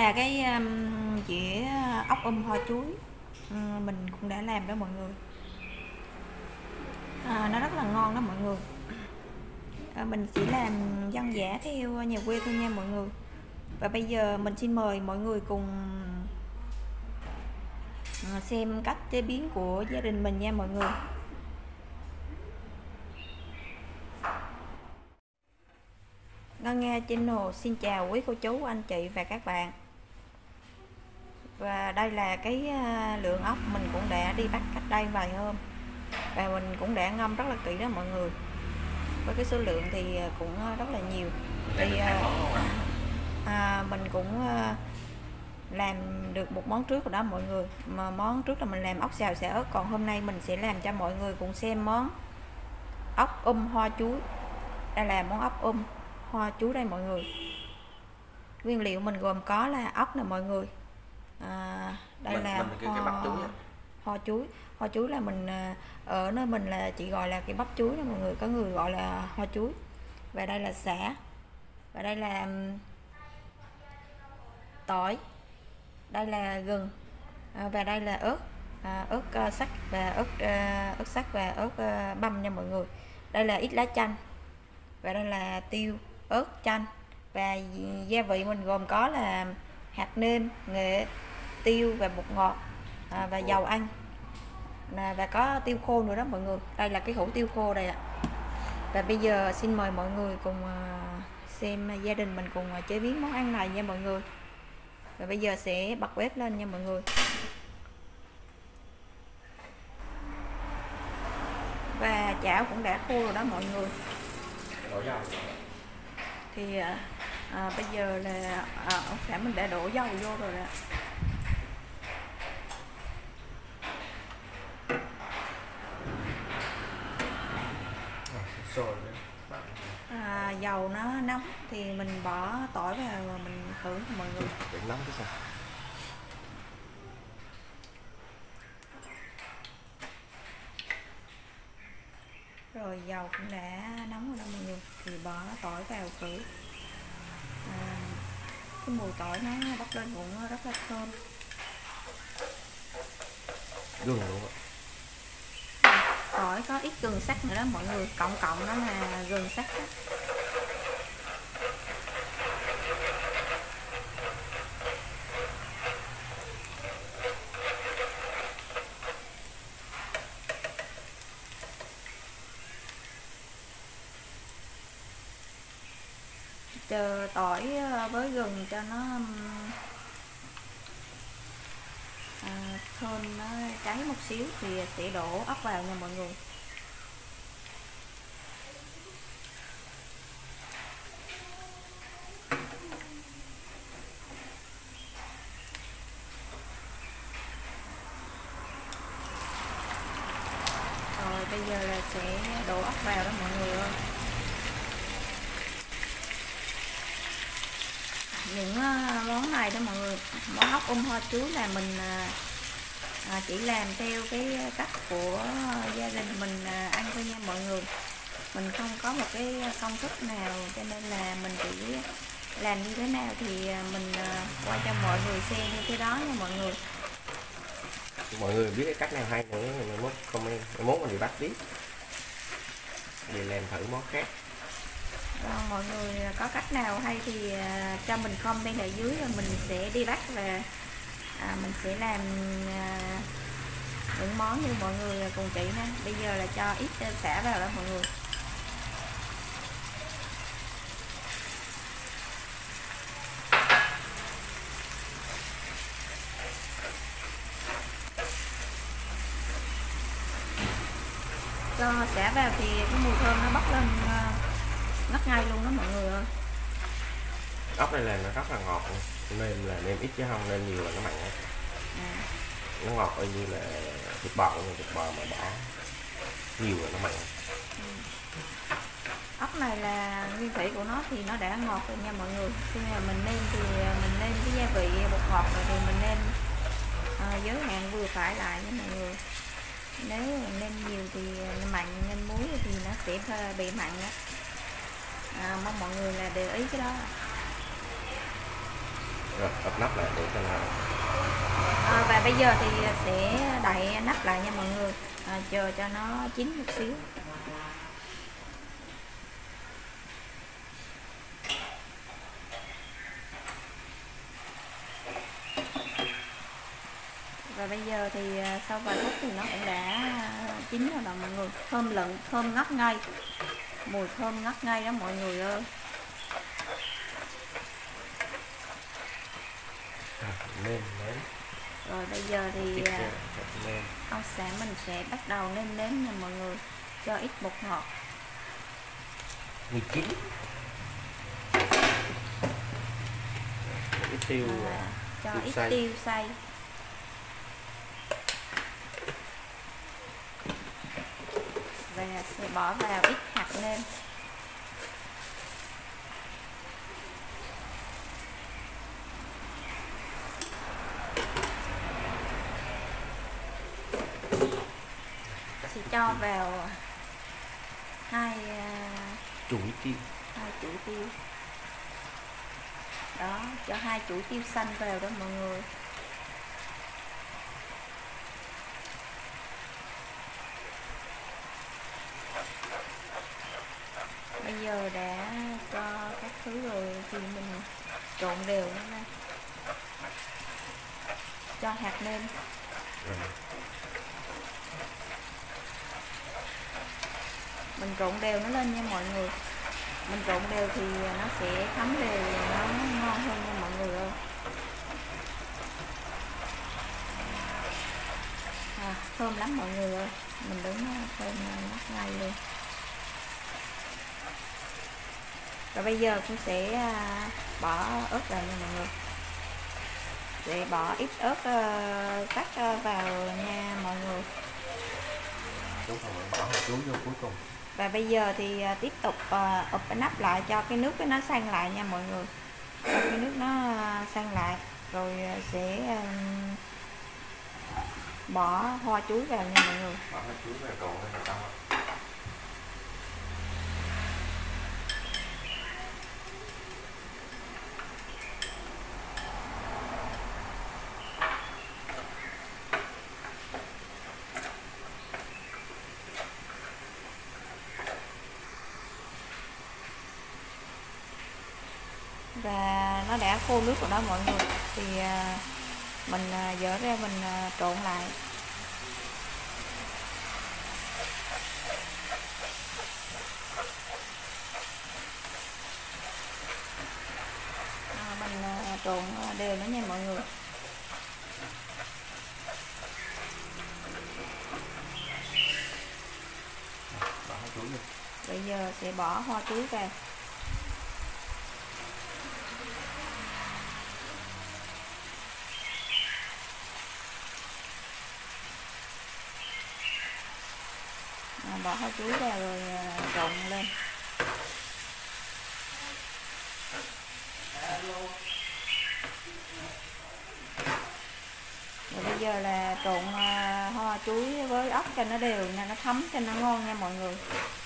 là cái dĩa ốc kho chuối. Mình cũng đã làm đó mọi người. Nó rất là ngon đó mọi người. Mình chỉ làm dân dã theo nhà quê thôi nha mọi người. Và bây giờ mình xin mời mọi người cùng xem cách chế biến của gia đình mình nha mọi người. Ngân Nga Channel xin chào quý cô chú, anh chị và các bạn. Và đây là cái lượng ốc mình cũng đã đi bắt cách đây vài hôm. Và mình cũng đã ngâm rất là kỹ đó mọi người. Với cái số lượng thì cũng rất là nhiều. Thì mình cũng làm được một món trước rồi đó mọi người. Mà món trước là mình làm ốc xào xả ớt. Còn hôm nay mình sẽ làm cho mọi người cùng xem món ốc hoa chuối. Đây là món ốc hoa chuối đây mọi người. Nguyên liệu mình gồm có là ốc nè mọi người. Đây là hoa chuối là mình ở nơi mình là chỉ gọi là cái bắp chuối đó mọi người, có người gọi là hoa chuối. Và đây là sả, và đây là tỏi, đây là gừng, và đây là ớt sắc và ớt sắc và ớt băm nha mọi người. Đây là ít lá chanh, và đây là tiêu, ớt, chanh. Và gia vị mình gồm có là hạt nêm, nghệ, tiêu và bột ngọt, và dầu ăn, và có tiêu khô nữa đó mọi người. Đây là cái hũ tiêu khô đây ạ. Và bây giờ xin mời mọi người cùng xem gia đình mình cùng chế biến món ăn này nha mọi người. Và bây giờ sẽ bật bếp lên nha mọi người. Và chảo cũng đã khô rồi đó mọi người. Thì bây giờ là ông xã mình đã đổ dầu vô rồi đó. Dầu nó nóng thì mình bỏ tỏi vào và mình khử mọi người. Nóng cái sao? Rồi dầu cũng đã nóng rồi đó mọi người, thì bỏ tỏi vào khử. Cái mùi tỏi nó bốc lên cũng rất là thơm. Gừng luôn ạ. Tỏi có ít gừng sắc nữa đó mọi người, cộng đó là gừng sắc đó. Chờ tỏi với gừng cho nó thơm, nó cháy một xíu thì sẽ đổ ốc vào nha mọi người. Rồi bây giờ là sẽ đổ ốc vào đó mọi người ơi. Những món này đó mọi người, món ốc hoa chuối là mình chỉ làm theo cái cách của gia đình mình ăn thôi nha mọi người. Mình không có một cái công thức nào, cho nên là mình chỉ làm như thế nào thì mình quay cho mọi người xem như thế đó nha mọi người. Mọi người biết cái cách nào hay nữa thì mốt comment, mốt mình đi bắt tiếp để làm thử món khác. Mọi người có cách nào hay thì cho mình comment ở dưới, rồi mình sẽ đi bắt và mình sẽ làm những món như mọi người cùng chị nha. Bây giờ là cho ít xả vào đó mọi người. Cho xả vào thì cái mùi thơm nó bốc lên ngất ngay luôn đó mọi người ơi. Ốc này là nó rất là ngọt, nên là nêm ít chứ không nên nhiều là nó mặn. Nó ngọt y như là thịt bò, mà bỏ nhiều là nó mặn. Ốc này là nguyên thủy của nó thì nó đã ngọt rồi nha mọi người. Khi mà mình nêm thì mình nêm cái gia vị bột ngọt rồi thì mình nêm giới hạn vừa phải lại với mọi người. Nếu mình nêm nhiều thì mặn, nêm muối thì nó sẽ bị mặn đó. Mong mọi người là để ý cái đó. Rồi ấp nắp lại để cho nó Và bây giờ thì sẽ đậy nắp lại nha mọi người, chờ cho nó chín một xíu. Và bây giờ thì sau vài phút thì nó cũng đã chín rồi đó mọi người, thơm lựng, thơm ngất ngây, mùi thơm ngất ngây đó mọi người ơi. nêm nếm. Rồi bây giờ thì Nêm. mình sẽ bắt đầu nêm nếm nha mọi người, cho ít bột ngọt 19, ít tiêu, cho tiêu ít xay. tiêu xay, và sẽ bỏ vào ít hạt nêm. Sẽ cho vào hai chuỗi tiêu. chuỗi tiêu đó, cho 2 chuỗi tiêu xanh vào đó mọi người. Bây giờ đã cho các thứ rồi thì mình trộn đều nó lên, cho hạt nêm. Mình trộn đều nó lên nha mọi người, mình trộn đều thì nó sẽ thấm đều, nó ngon hơn nha mọi người ơi. Thơm lắm mọi người ơi, mình đứng thơm ngất ngây luôn. Rồi bây giờ tôi sẽ bỏ ớt vào nha mọi người, để bỏ ít ớt sắc vào nha mọi người. Đúng rồi, bỏ hạt chuối vô cuối cùng. Và bây giờ thì tiếp tục ụp cái nắp lại cho cái nước nó săn lại nha mọi người, cho cái nước nó săn lại rồi sẽ bỏ hoa chuối vào nha mọi người. Bỏ hoa chuối vào trộn lên là xong rồi. Và nó đã khô nước rồi đó mọi người, thì mình dỡ ra mình trộn lại. Mình trộn đều nó nha mọi người. Bỏ hoa chuối vô. Bây giờ sẽ bỏ hoa chuối vào. Bỏ hoa chuối vào rồi trộn lên. Rồi bây giờ là trộn hoa chuối với ốc cho nó đều nha, nó thấm cho nó ngon nha mọi người.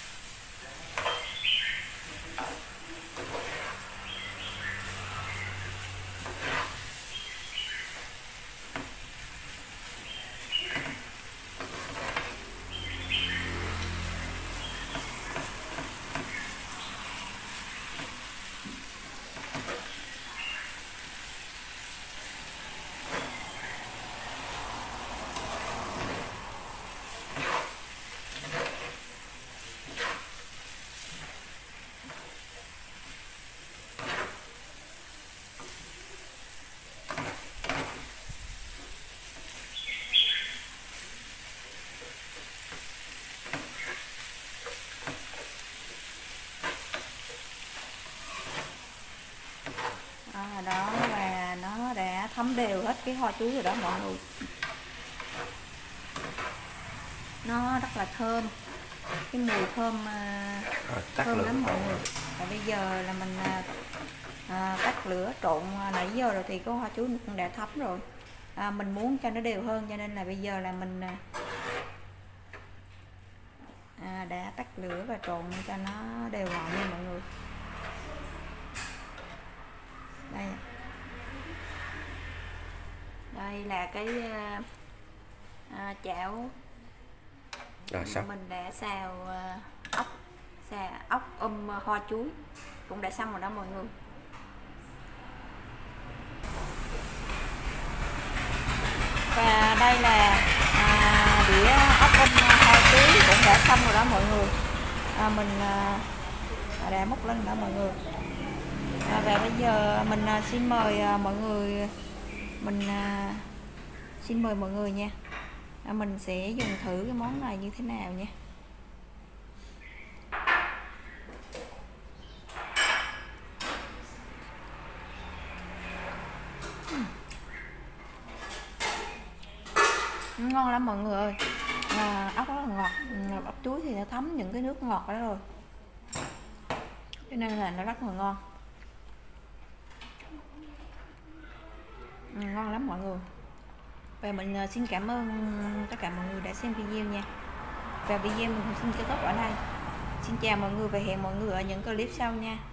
Đó, và nó đã thấm đều hết cái hoa chuối rồi đó mọi người, nó rất là thơm, cái mùi thơm thơm lắm mọi người. Và bây giờ là mình tắt lửa trộn nãy giờ rồi thì cái hoa chuối cũng đã thấm rồi. Mình muốn cho nó đều hơn cho nên là bây giờ là mình đã tắt lửa và trộn cho nó đều lại nha mọi người. Đây, Đây là cái chảo mình đã xào ốc hoa chuối cũng đã xong rồi đó mọi người. Và đây là đĩa ốc hoa chuối cũng đã xong rồi đó mọi người. Mình đã múc lên đó mọi người. Và bây giờ mình xin mời mọi người, xin mời mọi người nha. Mình sẽ dùng thử cái món này như thế nào nha. Ngon lắm mọi người ơi. Ốc rất là ngọt, ốc chuối thì nó thấm những cái nước ngọt đó rồi, cho nên là nó rất là ngon. Ngon lắm mọi người. Và mình xin cảm ơn tất cả mọi người đã xem video nha. Và video mình xin kết thúc ở đây. Xin chào mọi người và hẹn mọi người ở những clip sau nha.